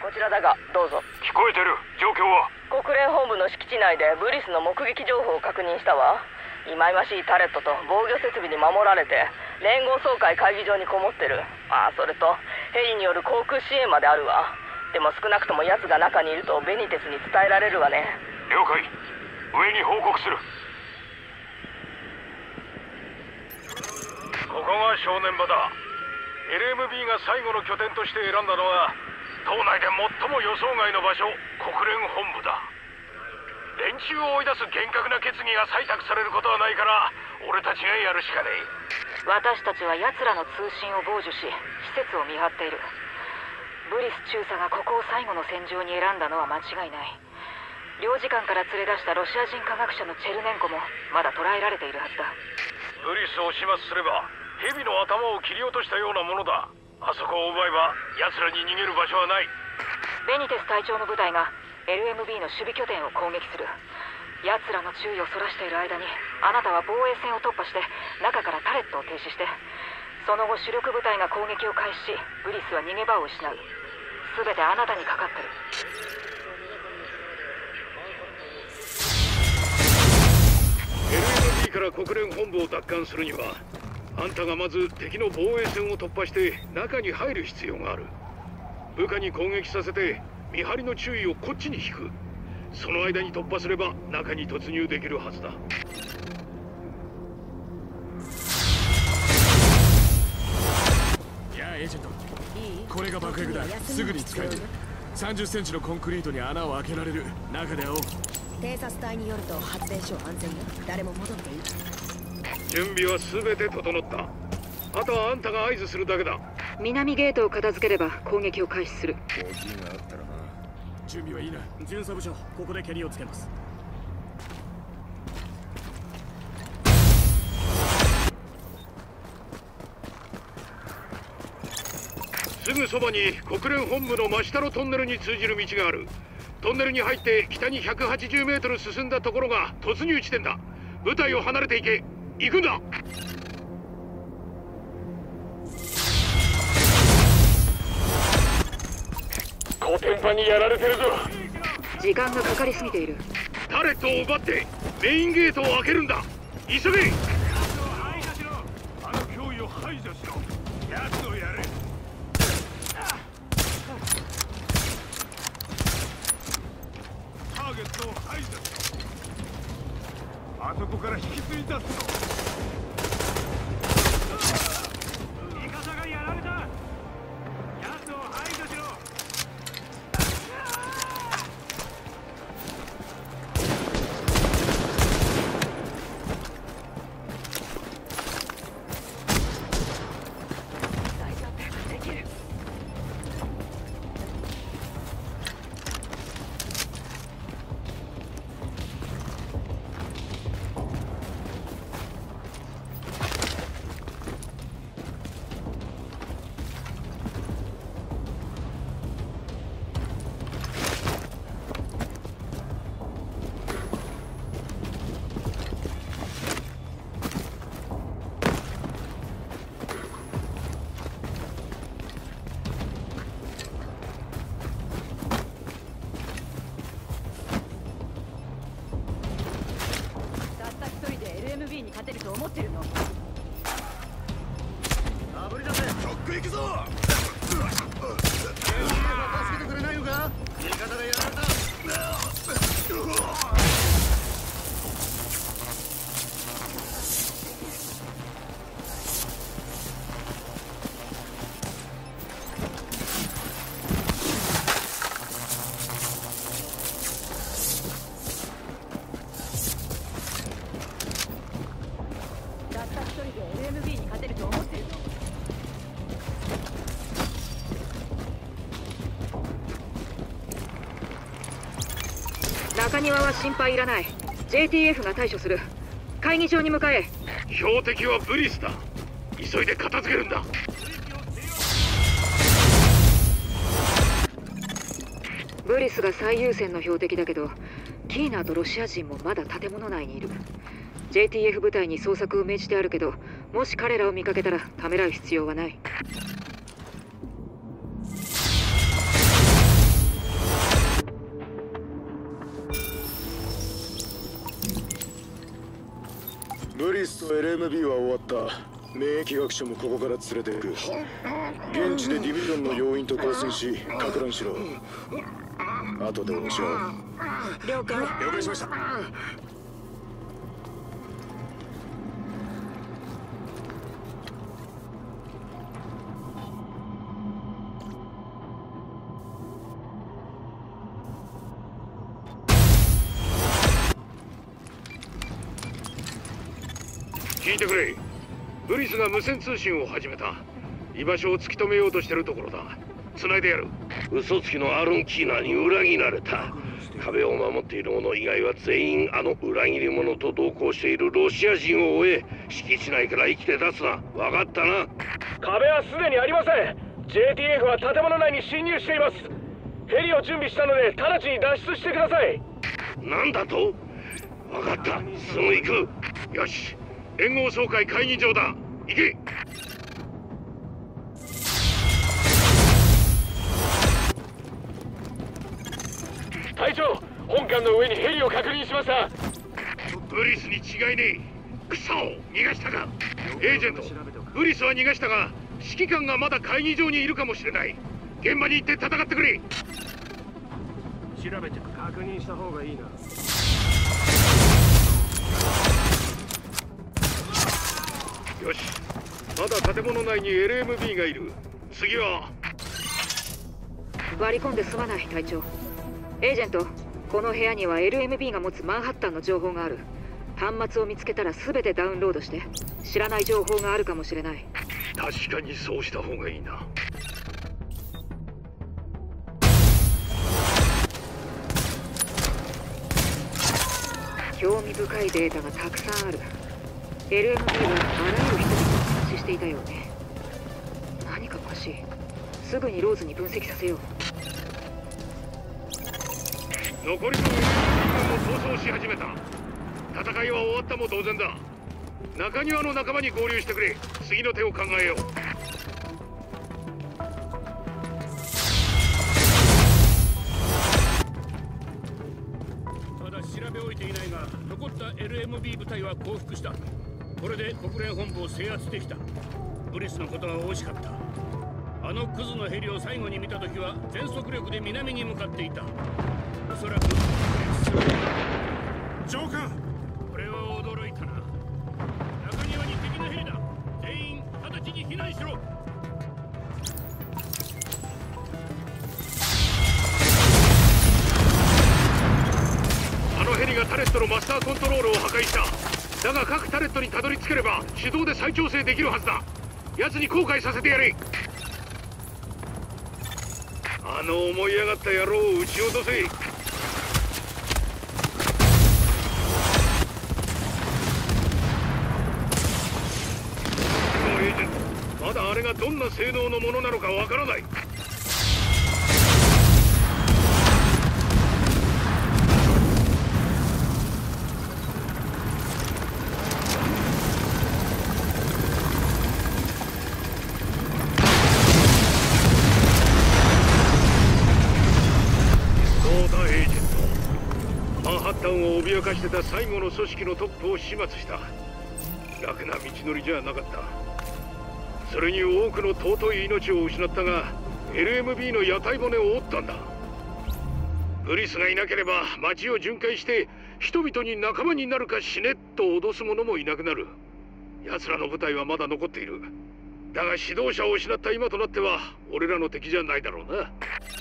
こちらだがどうぞ。 聞こえてる。状況は？ 国連本部の敷地内でブリスの目撃情報を確認したわ。忌々しいタレットと防御設備に守られて連合総会会議場にこもってる。それとヘリによる航空支援まであるわ。でも少なくとも奴が中にいるとベニテスに伝えられるわね。 了解。上に報告する。ここが正念場だ。LMB が最後の拠点として選んだのは島内で最も予想外の場所、国連本部だ。連中を追い出す厳格な決議が採択されることはないから俺たちがやるしかねえ。 私たちは奴らの通信を傍受し施設を見張っている。ブリス中佐がここを最後の戦場に選んだのは間違いない。領事館から連れ出したロシア人科学者のチェルネンコもまだ捕らえられているはずだ。 ブリスを始末すれば蛇の頭を切り落としたようなものだ。あそこを奪えば奴らに逃げる場所はない。 ベニテス隊長の部隊が LMB の守備拠点を攻撃する。奴らの注意をそらしている間にあなたは防衛線を突破して中からタレットを停止して、その後主力部隊が攻撃を開始しブリスは逃げ場を失う。全てあなたにかかってる。 LMB から国連本部を奪還するにはあんたがまず敵の防衛線を突破して中に入る必要がある。部下に攻撃させて見張りの注意をこっちに引く。その間に突破すれば中に突入できるはずだ。 やあエージェント、これが爆薬だ。すぐに使える。30センチのコンクリートに穴を開けられる。中で会おう。 偵察隊によると発電所安全よ。誰も戻っていい。 準備は全て整った。あとはあんたが合図するだけだ。 南ゲートを片付ければ攻撃を開始する。 準備はいいな。巡査部長、ここで蹴りをつけます。 すぐそばに国連本部の真下のトンネルに通じる道がある。トンネルに入って北に180メートル進んだところが突入地点だ。部隊を離れていけ。行くんだ。コテンパンにやられてるぞ。 時間がかかりすぎている。 タレットを奪ってメインゲートを開けるんだ。急げ。あの脅威を排除しろ。奴をやれ。ターゲットを排除しろ。あそこから引き継いだぞ。味方がやられた。奴を排除しろ。 に勝てると思ってるの？ あぶり出せ。チョック行くぞ。助けてくれないのか？味方がやられた。 中庭は心配いらない。 JTF が対処する。会議場に向かえ。 標的はブリスだ。急いで片付けるんだ。 ブリスが最優先の標的だけど、キーナーとロシア人もまだ建物内にいる。 JTF 部隊に捜索を命じてあるけど、もし彼らを見かけたらためらう必要はない。 リスと LMB は終わった。免疫学者もここから連れていく。現地でディビジョンの要員と交戦し、かく乱しろ。後でおしゃ。 了解。 了解しました。 聞いてくれ。ブリスが無線通信を始めた。居場所を突き止めようとしてるところだ。繋いでやる。嘘つきのアーロン・キーナーに裏切られた。壁を守っている者以外は全員あの裏切り者と同行しているロシア人を追え。敷地内から生きて出すな。分かったな。 壁はすでにありません。 JTF は建物内に侵入しています。ヘリを準備したので直ちに脱出してください。 なんだと。分かった。すぐ行く。よし、連合総会会議場だ。行け。 隊長、本艦の上にヘリを確認しました。 ブリスに違いねえ。クソ、逃がしたか。エージェント、ブリスは逃がしたが指揮官がまだ会議場にいるかもしれない。現場に行って戦ってくれ。 調べて確認した方がいいな。 よし、まだ建物内に LMB がいる。次は割り込んですまない。隊長、エージェント、この部屋には LMB が持つマンハッタンの情報がある。端末を見つけたら全てダウンロードして。知らない情報があるかもしれない。 確かにそうした方がいいな。 興味深いデータがたくさんある。 LMB はあらゆる人に監視していたようね。何かおかしい。すぐにローズに分析させよう。 残りの LMB も逃走し始めた。戦いは終わったも同然だ。中庭の仲間に合流してくれ。次の手を考えよう。 まだ調べ終えていないが、残った LMB 部隊は降伏した。これで国連本部を制圧できた。ブリスのことは惜しかった。あのクズのヘリを最後に見た時は全速力で南に向かっていた。おそらく上官、 これは驚いたな。中庭に敵のヘリだ。全員直ちに避難しろ。 あのヘリがタレットのマスターコントロールを破壊した。だが各タレットにたどり着ければ手動で再調整できるはずだ。奴に後悔させてやれ。あの思い上がった野郎を撃ち落とせ。エージェント、まだあれがどんな性能のものなのかわからない。を脅かしてた最後の組織のトップを始末した。楽な道のりじゃなかった。それに多くの尊い命を失ったが LMB の屋台骨を折ったんだ。ブリスがいなければ街を巡回して人々に仲間になるか死ねと脅す者もいなくなる。奴らの部隊はまだ残っている。だが指導者を失った今となっては俺らの敵じゃないだろうな。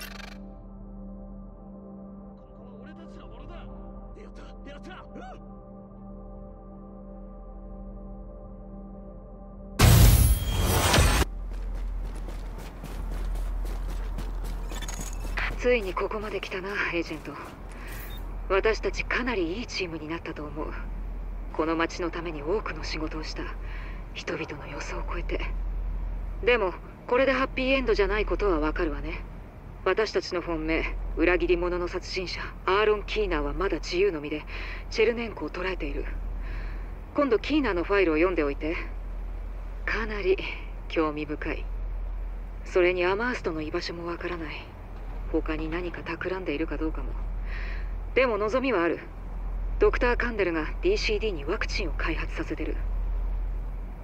ついにここまで来たな、エージェント。私たちかなりいいチームになったと思う。この町のために多くの仕事をした。人々の予想を超えて。でもこれでハッピーエンドじゃないことはわかるわね。私たちの本命、裏切り者の殺人者アーロン・キーナーはまだ自由の身でチェルネンコを捕らえている。今度キーナーのファイルを読んでおいて。かなり興味深い。それにアマーストの居場所もわからない。他に何か企んでいるかどうかも。でも望みはある。ドクター・カンデルが DCD にワクチンを開発させてる。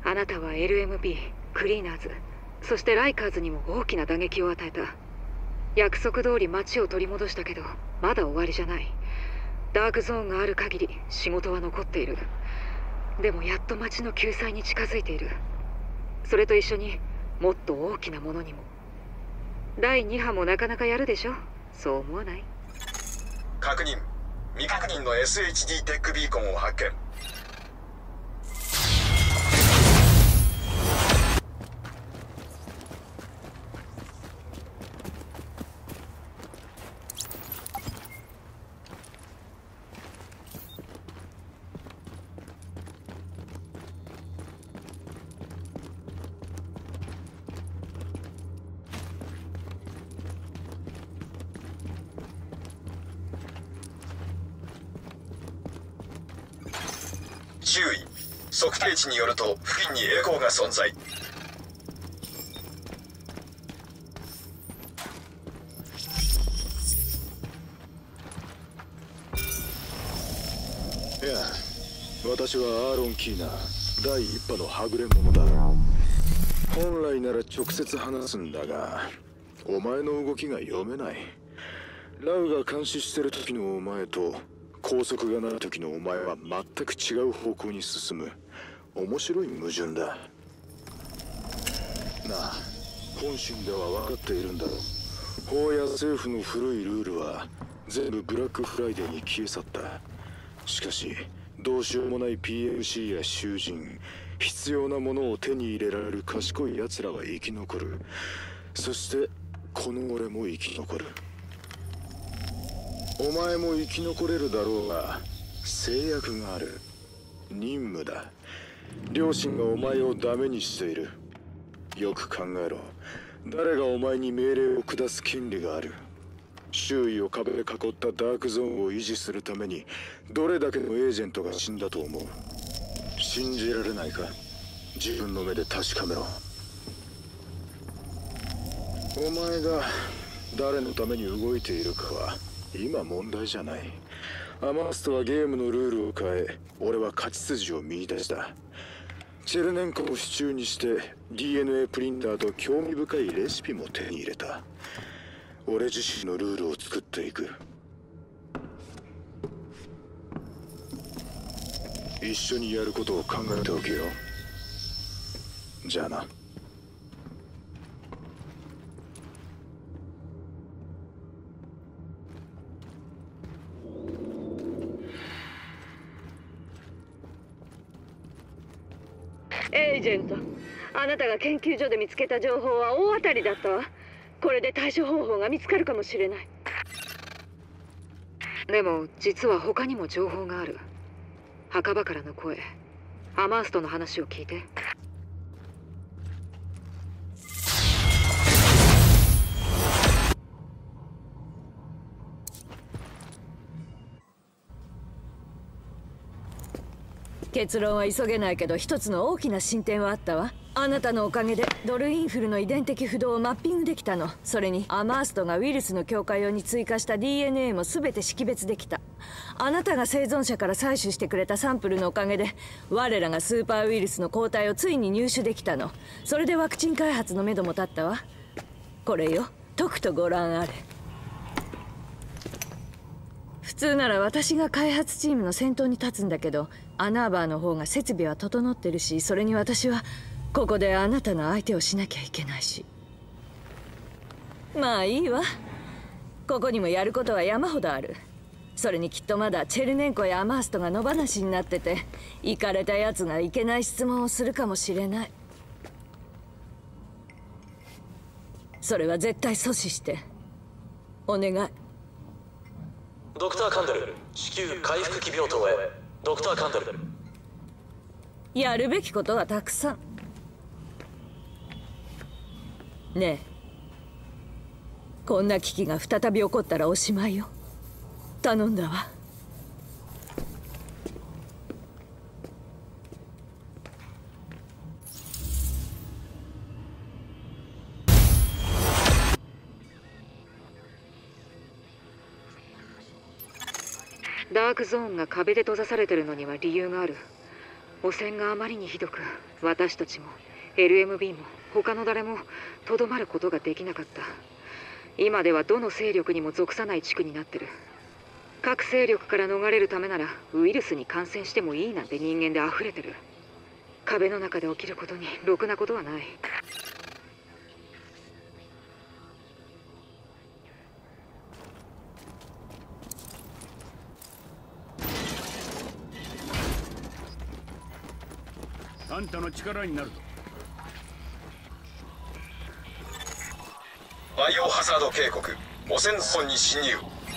あなたは LMB、クリーナーズ、そしてライカーズにも大きな打撃を与えた。約束通り街を取り戻したけど、まだ終わりじゃない。ダークゾーンがある限り仕事は残っている。でもやっと街の救済に近づいている。それと一緒にもっと大きなものにも。第2波もなかなかやるでしょ。そう思わない？ 確認。未確認の SHD テックビーコンを発見。注意。測定値によると付近にエコーが存在。 いや、私はアーロン・キーナー、第一波のはぐれ者だ。本来なら直接話すんだが、お前の動きが読めない。ラウが監視してる時のお前と高速がない時のお前は全く違う方向に進む。面白い矛盾だ。なあ、本心では分かっているんだろう。法や政府の古いルールは全部ブラックフライデーに消え去った。しかしどうしようもない PMC や囚人、必要なものを手に入れられる賢い奴らは生き残る。そしてこの俺も生き残る。お前も生き残れるだろうが、制約がある。任務だ。両親がお前をダメにしている。よく考えろ。誰がお前に命令を下す権利がある？周囲を壁で囲ったダークゾーンを維持するためにどれだけのエージェントが死んだと思う？信じられないか？自分の目で確かめろ。お前が誰のために動いているかは今問題じゃない。アマーストはゲームのルールを変え、俺は勝ち筋を見出した。チェルネンコを手中にして DNA プリンターと興味深いレシピも手に入れた。俺自身のルールを作っていく。一緒にやることを考えておけよ。じゃあな。 エージェント、あなたが研究所で見つけた情報は大当たりだったわ。これで対処方法が見つかるかもしれない。でも実は他にも情報がある。墓場からの声、アマーストの話を聞いて。 結論は急げないけど一つの大きな進展はあったわ。あなたのおかげでドルインフルの遺伝的不動をマッピングできたの。それにアマーストがウイルスの強化用に追加した DNA も全て識別できた。あなたが生存者から採取してくれたサンプルのおかげで我らがスーパーウイルスの抗体をついに入手できたの。それでワクチン開発のめども立ったわ。これよ、解くとご覧あれ。普通なら私が開発チームの先頭に立つんだけど、アナーバーの方が設備は整ってるし、それに私はここであなたの相手をしなきゃいけないし。まあいいわ。ここにもやることは山ほどある。それにきっとまだチェルネンコやアマーストが野放しになってて、イカれたやつがいけない質問をするかもしれない。それは絶対阻止してお願い。 ドクター・カンデル、至急回復期病棟へ。ドクター・カンデル。 やるべきことはたくさん。ねえ、こんな危機が再び起こったらおしまいよ。頼んだわ。 ダークゾーンが壁で閉ざされてるのには理由がある。 汚染があまりにひどく、私たちも LMB も他の誰もとどまることができなかった。今ではどの勢力にも属さない地区になってる。各勢力から逃れるためならウイルスに感染してもいいなんて人間で溢れてる。壁の中で起きることにろくなことはない。 あんたの力になると。 バイオハザード警告、汚染ゾーンに侵入。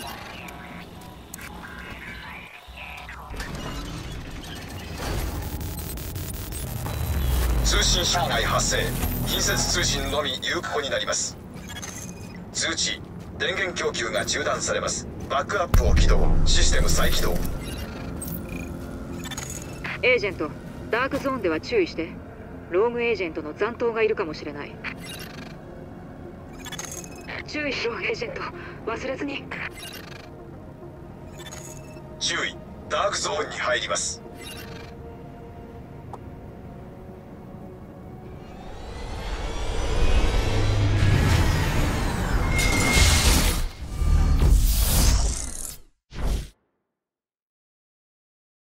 通信障害発生。近接通信のみ有効になります。通知、電源供給が中断されます。バックアップを起動。システム再起動。 エージェント、ダークゾーンでは注意して。ローグエージェントの残党がいるかもしれない。注意しろエージェント、忘れずに。 注意、ダークゾーンに入ります。